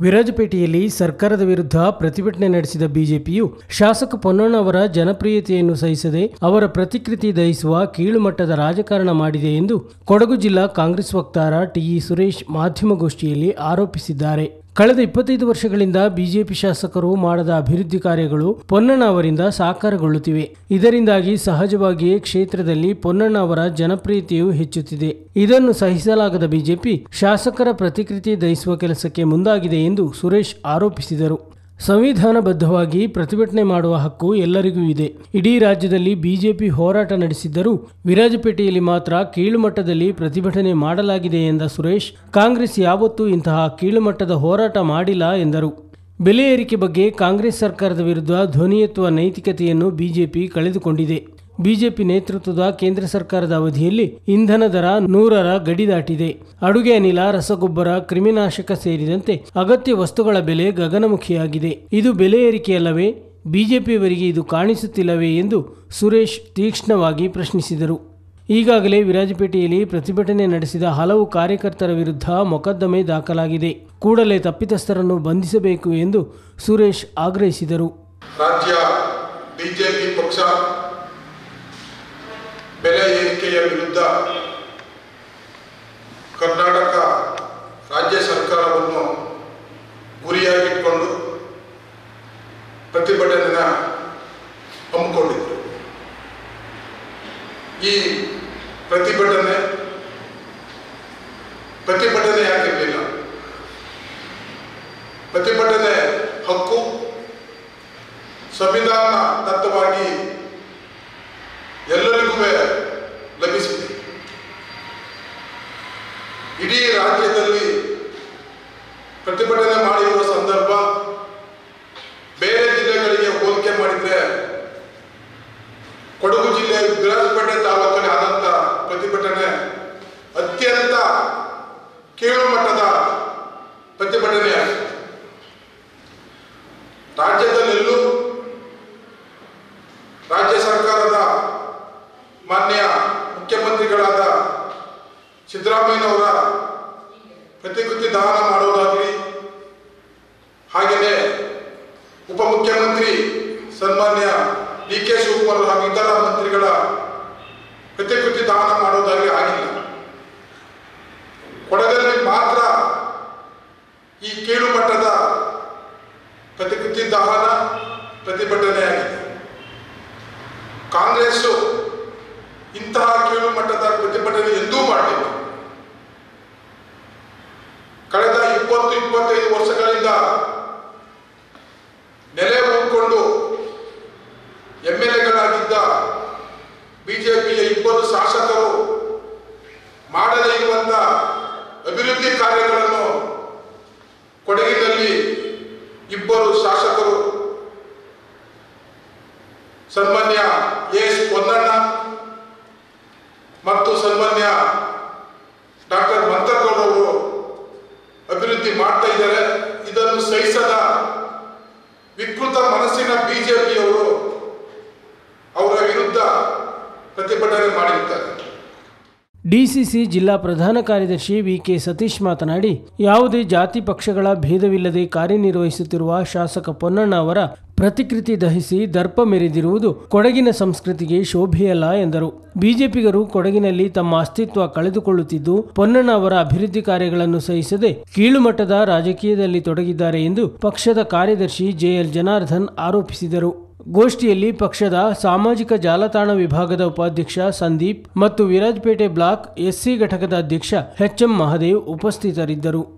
ವಿರಾಜಪೇಟೆಯಲ್ಲಿ ಸರ್ಕಾರದ ವಿರುದ್ಧ ಪ್ರತಿಭಟನೆ ನಡೆಸಿದ ಬಿಜೆಪಿಯು ಶಾಸಕ ಪೊನ್ನಣ್ಣ ಅವರ ಜನಪ್ರಿಯತೆಯನ್ನು ಸಹಿಸದೆ ಅವರ ಪ್ರತಿಕೃತಿ ದಹಿಸುವ ಕೀಳುಮಟ್ಟದ ರಾಜಕಾರಣ ಮಾಡಿದೆ ಎಂದು ಕೊಡಗು ಜಿಲ್ಲಾ ಕಾಂಗ್ರೆಸ್ ವಕ್ತಾರ ಟಿಇ ಸುರೇಶ್ ಮಾಧ್ಯಮಗೋಷ್ಠಿಯಲ್ಲಿ ಆರೋಪಿಸಿದ್ದಾರೆ. ಕಳೆದ 25 ವರ್ಷಗಳಿಂದ ಬಿಜೆಪಿ ಶಾಸಕರು ಮಾಡದ ಅಭಿವೃದ್ಧಿ ಕಾರ್ಯಗಳು ಪೊನ್ನಣ್ಣ ಅವರಿಂದ ಸಾಕಾರಗೊಳ್ಳುತ್ತಿವೆ. ಇದರಿಂದಾಗಿ ಸಹಜವಾಗಿಯೇ ಕ್ಷೇತ್ರದಲ್ಲಿ ಪೊನ್ನಣ್ಣ ಅವರ ಜನಪ್ರಿಯತೆಯು ಹೆಚ್ಚುತ್ತಿದೆ. ಇದನ್ನು ಸಹಿಸಲಾಗದ ಬಿಜೆಪಿ ಶಾಸಕರ ಪ್ರತಿಕೃತಿ ದಹಿಸುವ ಕೆಲಸಕ್ಕೆ ಮುಂದಾಗಿದೆ ಎಂದು ಸುರೇಶ್ ಆರೋಪಿಸಿದರು. ಸಂವಿಧಾನಬದ್ಧವಾಗಿ ಪ್ರತಿಭಟನೆ ಮಾಡುವ ಹಕ್ಕು ಎಲ್ಲರಿಗೂ ಇದೆ. ಇಡೀ ರಾಜ್ಯದಲ್ಲಿ ಬಿಜೆಪಿ ಹೋರಾಟ ನಡೆಸಿದ್ದರೂ ವಿರಾಜಪೇಟೆಯಲ್ಲಿ ಮಾತ್ರ ಕೀಳುಮಟ್ಟದಲ್ಲಿ ಪ್ರತಿಭಟನೆ ಮಾಡಲಾಗಿದೆ ಎಂದ ಸುರೇಶ್, ಕಾಂಗ್ರೆಸ್ ಯಾವತ್ತೂ ಇಂತಹ ಕೀಳುಮಟ್ಟದ ಹೋರಾಟ ಮಾಡಿಲ್ಲ ಎಂದರು. ಬೆಲೆ ಏರಿಕೆ ಬಗ್ಗೆ ಕಾಂಗ್ರೆಸ್ ಸರ್ಕಾರದ ವಿರುದ್ಧ ಧ್ವನಿ ಎತ್ತುವ ನೈತಿಕತೆಯನ್ನು ಬಿಜೆಪಿ ಕಳೆದುಕೊಂಡಿದೆ. ಬಿಜೆಪಿ ನೇತೃತ್ವದ ಕೇಂದ್ರ ಸರ್ಕಾರದ ಅವಧಿಯಲ್ಲಿ ಇಂಧನ ದರ 100ರ ಗಡಿ ದಾಟಿದೆ. ಅಡುಗೆ ಅನಿಲ, ರಸಗೊಬ್ಬರ, ಕ್ರಿಮಿನಾಶಕ ಸೇರಿದಂತೆ ಅಗತ್ಯ ವಸ್ತುಗಳ ಬೆಲೆ ಗಗನಮುಖಿಯಾಗಿದೆ. ಇದು ಬೆಲೆ ಏರಿಕೆಯಲ್ಲವೇ? ಬಿಜೆಪಿಯವರಿಗೆ ಇದು ಕಾಣಿಸುತ್ತಿಲ್ಲವೇ ಎಂದು ಸುರೇಶ್ ತೀಕ್ಷ್ಣವಾಗಿ ಪ್ರಶ್ನಿಸಿದರು. ಈಗಾಗಲೇ ವಿರಾಜಪೇಟೆಯಲ್ಲಿ ಪ್ರತಿಭಟನೆ ನಡೆಸಿದ ಹಲವು ಕಾರ್ಯಕರ್ತರ ವಿರುದ್ಧ ಮೊಕದ್ದಮೆ ದಾಖಲಾಗಿದೆ. ಕೂಡಲೇ ತಪ್ಪಿತಸ್ಥರನ್ನು ಬಂಧಿಸಬೇಕು ಎಂದು ಸುರೇಶ್ ಆಗ್ರಹಿಸಿದರು. ರಾಜ್ಯ ಬಿಜೆಪಿ ಪಕ್ಷ ಬೆಲೆ ಏರಿಕೆಯ ವಿರುದ್ಧ ಕರ್ನಾಟಕ ರಾಜ್ಯ ಸರ್ಕಾರವನ್ನು ಗುರಿಯಾಗಿಟ್ಟುಕೊಂಡು ಪ್ರತಿಭಟನೆಯನ್ನು ಹಮ್ಮಿಕೊಂಡಿದ್ದರು. ಈ ಪ್ರತಿಭಟನೆಯಾಗಿರಲಿಲ್ಲ. ಪ್ರತಿಭಟನೆ ಹಕ್ಕು ಸಂವಿಧಾನ ದತ್ತವಾಗಿ ಎಲ್ಲರಿಗೂ ಲಭಿಸಿದೆ. ಇಡೀ ರಾಜ್ಯದಲ್ಲಿ ಪ್ರತಿಭಟನೆ ಮಾಡಿರುವ ಸಂದರ್ಭ ಬೇರೆ ಜಿಲ್ಲೆಗಳಿಗೆ ಹೋಲಿಕೆ ಮಾಡಿದರೆ ಕೊಡಗು ಜಿಲ್ಲೆ ವಿರಾಜಪೇಟೆ ತಾಲೂಕಲ್ಲಿ ಆದಂಥ ಪ್ರತಿಭಟನೆ ಅತ್ಯಂತ ಕೀಳುಮಟ್ಟದ ಪ್ರತಿಭಟನೆಯಾಗಿದೆ. ರಾಜ್ಯದಲ್ಲೆಲ್ಲೂ ರಾಜ್ಯ ಸರ್ಕಾರದ ಮಾನ್ಯ ಮುಖ್ಯಮಂತ್ರಿಗಳಾದ ಸಿದ್ದರಾಮಯ್ಯನವರ ಪ್ರತಿಕೃತಿ ದಹನ ಮಾಡೋದಾಗಲಿ, ಹಾಗೆಯೇ ಉಪಮುಖ್ಯಮಂತ್ರಿ ಸನ್ಮಾನ್ಯ ಡಿ.ಕೆ. ಶಿವಕುಮಾರ್ ಹಾಗೂ ಇತರ ಮಂತ್ರಿಗಳ ಪ್ರತಿಕೃತಿ ದಹನ ಮಾಡೋದಾಗಲಿ ಆಗಿಲ್ಲ. ಕೊಡಗಲ್ಲಿ ಮಾತ್ರ ಈ ಕೀಳುಮಟ್ಟದ ಪ್ರತಿಕೃತಿ ದಹನ ಪ್ರತಿಭಟನೆಯಾಗಿದೆ. ಕಾಂಗ್ರೆಸ್ ಇಂತಹ ಕೀಳುಮಟ್ಟದ ಪ್ರತಿಭಟನೆ ಎಂದೂ ಮಾಡಲಿಲ್ಲ. ಕಳೆದ 20-25 ವರ್ಷಗಳಿಂದ ನೆಲೆ ಊರಿಕೊಂಡು MLAಗಳಾಗಿದ್ದ ಬಿಜೆಪಿಯ 2 ಶಾಸಕರು ಮಾಡದೇ ಇರುವಂತ ಅಭಿವೃದ್ಧಿ ಕಾರ್ಯಗಳನ್ನು ಕೊಡಗಿನಲ್ಲಿ 2 ಶಾಸಕರು ಸನ್ಮಾನ್ಯ ಎಸ್ ಪೊನ್ನಣ್ಣ ಮತ್ತು ಸನ್ಮಾನ್ಯ ಡಾಕ್ಟರ್ ಮಂತರ್ಗೌಡ ಅವರು ಅಭಿವೃದ್ಧಿ ಮಾಡ್ತಾ ಇದ್ದಾರೆ. ಇದನ್ನು ಸಹಿಸದ ವಿಕೃತ ಮನಸ್ಸಿನ ಬಿಜೆಪಿಯವರು ಅವರ ವಿರುದ್ಧ ಪ್ರತಿಭಟನೆ ಮಾಡಿರುತ್ತಾರೆ. ಡಿಸಿಸಿ ಜಿಲ್ಲಾ ಪ್ರಧಾನ ಕಾರ್ಯದರ್ಶಿ ವಿ.ಕೆ. ಸತೀಶ್ ಮಾತನಾಡಿ, ಯಾವುದೇ ಜಾತಿ ಪಕ್ಷಗಳ ಭೇದವಿಲ್ಲದೆ ಕಾರ್ಯನಿರ್ವಹಿಸುತ್ತಿರುವ ಶಾಸಕ ಪೊನ್ನಣ್ಣ ಅವರ ಪ್ರತಿಕೃತಿ ದಹಿಸಿ ದರ್ಪ ಮೆರೆದಿರುವುದು ಕೊಡಗಿನ ಸಂಸ್ಕೃತಿಗೆ ಶೋಭೆಯಲ್ಲ ಎಂದರು. ಬಿಜೆಪಿಗರು ಕೊಡಗಿನಲ್ಲಿ ತಮ್ಮ ಅಸ್ತಿತ್ವ ಕಳೆದುಕೊಳ್ಳುತ್ತಿದ್ದು ಪೊನ್ನಣ್ಣ ಅವರ ಅಭಿವೃದ್ಧಿ ಕಾರ್ಯಗಳನ್ನು ಸಹಿಸದೆ ಕೀಳುಮಟ್ಟದ ರಾಜಕೀಯದಲ್ಲಿ ತೊಡಗಿದ್ದಾರೆ ಎಂದು ಪಕ್ಷದ ಕಾರ್ಯದರ್ಶಿ ಜೆಎಲ್ ಜನಾರ್ದನ್ ಆರೋಪಿಸಿದರು. ಗೋಷ್ಠಿಯಲ್ಲಿ ಪಕ್ಷದ ಸಾಮಾಜಿಕ ಜಾಲತಾಣ ವಿಭಾಗದ ಉಪಾಧ್ಯಕ್ಷ ಸಂದೀಪ್ ಮತ್ತು ವಿರಾಜಪೇಟೆ ಬ್ಲಾಕ್ ಎಸ್ಸಿ ಘಟಕದ ಅಧ್ಯಕ್ಷ ಎಚ್.ಎಂ. ಮಹದೇವ್ ಉಪಸ್ಥಿತರಿದ್ದರು.